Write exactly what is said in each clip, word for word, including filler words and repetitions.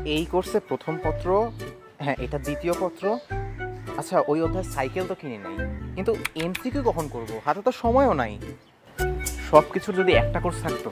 এই কোর্সে প্রথম পত্র, হ্যাঁ এটা দ্বিতীয় পত্র। আচ্ছা ওই অধ্যায় সাইকেল তো কিনে নেই, কিন্তু এমসিকিউ কখন করব? হাতে তো সময়ও নাই। সব কিছুর যদি একটা কোর্স থাকতো।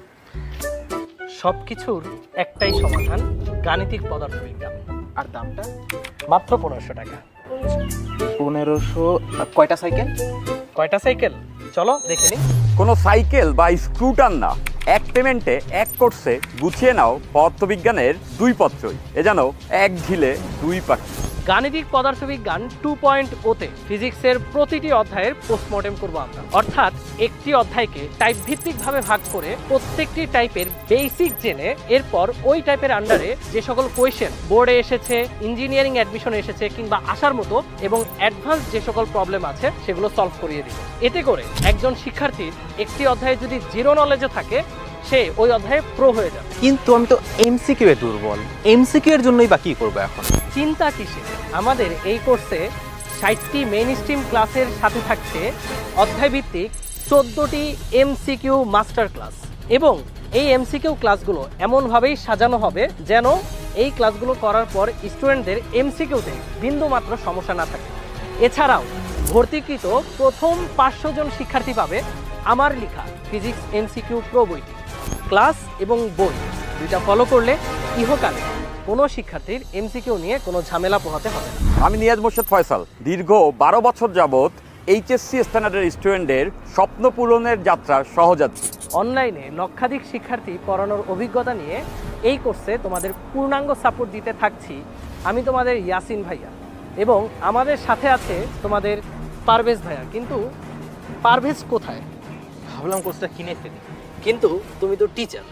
সব কিছুর একটাই সমাধান, গাণিতিক পদার্থবিজ্ঞান। আর দামটা মাত্র পনেরোশো টাকা। পনেরোশো। কয়টা সাইকেল? কয়টা সাইকেল চলো দেখে নি। কোনো সাইকেল বা স্ক্রুটার না, এক পেমেন্টে এক কোর্সে গুছিয়ে নাও পদার্থবিজ্ঞানের দুই পত্রই। এ যেন এক ঢিলে দুই পাখি। গাণিতিক পদার্থবিজ্ঞান টু পয়েন্ট ওতে ফিজিক্সের প্রতিটি অধ্যায়ের পোস্টমর্টেম করবো আমরা। অর্থাৎ একটি অধ্যায়কে টাইপ ভিত্তিকভাবে ভাগ করে প্রত্যেকটি টাইপের বেসিক জেনে এরপর ওই টাইপের আন্ডারে যে সকল কোয়েশ্চেন বোর্ডে এসেছে, ইঞ্জিনিয়ারিং অ্যাডমিশনে এসেছে কিংবা আসার মতো এবং অ্যাডভান্স যে সকল প্রবলেম আছে সেগুলো সলভ করিয়ে দিব। এতে করে একজন শিক্ষার্থীর একটি অধ্যায়ে যদি জিরো নলেজও থাকে সে ওই অধ্যায়ে প্রো হয়ে যাবে। কিন্তু আমি তো এমসিকিউ এ দুর্বল, এমসিকিউ এর জন্যই বা কি করবো এখন? চিন্তা কিসে, আমাদের এই কোর্সে ষাটটি মেইন স্ট্রিম ক্লাসের সাথে থাকছে অধ্যায়ভিত্তিক চোদ্দোটি এমসিকিউ মাস্টার ক্লাস, এবং এই এমসিকিউ ক্লাসগুলো এমনভাবেই সাজানো হবে যেন এই ক্লাসগুলো করার পর স্টুডেন্টদের এমসিকিউতে বিন্দুমাত্র সমস্যা না থাকে। এছাড়াও ভর্তিকৃত প্রথম পাঁচশো জন শিক্ষার্থী পাবে আমার লেখা ফিজিক্স এমসিকিউ প্রো বইটি। ক্লাস এবং বই দুইটা ফলো করলে ইহকালে কোনো শিক্ষার্থীর এমসিকিউ নিয়ে কোনো ঝামেলা পোহাতে হবে না। আমি নিয়াজ মোর্শেদ ফয়সাল, দীর্ঘ বারো বছর যাবৎ এইচএসসি স্ট্যান্ডার্ডের স্টুডেন্টদের স্বপ্ন পূরণের যাত্রার সহযাত্রী। অনলাইনে লক্ষাধিক শিক্ষার্থী পড়ানোর অভিজ্ঞতা নিয়ে এই কোর্সে তোমাদের পূর্ণাঙ্গ সাপোর্ট দিতে থাকছি আমি তোমাদের ইয়াসিন ভাইয়া, এবং আমাদের সাথে আছে তোমাদের পারভেজ ভাইয়া। কিন্তু পারভেজ কোথায়? ভাবলাম কোর্সটা কিনে ফেলি। কিন্তু তুমি তো টিচার।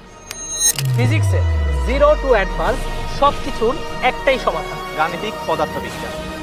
ফিজিক্সে জিরো টু অ্যাডভান্স সব কিছুর একটাই সমাধান, গাণিতিক পদার্থবিজ্ঞান।